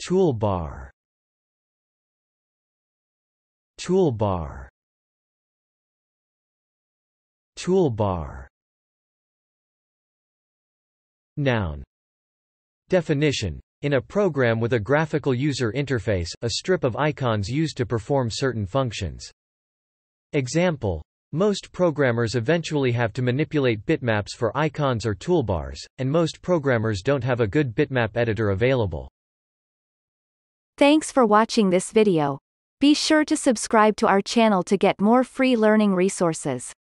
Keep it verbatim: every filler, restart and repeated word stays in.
toolbar, toolbar, toolbar. Noun. Definition. In a program with a graphical user interface, a strip of icons used to perform certain functions. Example. Most programmers eventually have to manipulate bitmaps for icons or toolbars, and most programmers don't have a good bitmap editor available. Thanks for watching this video. Be sure to subscribe to our channel to get more free learning resources.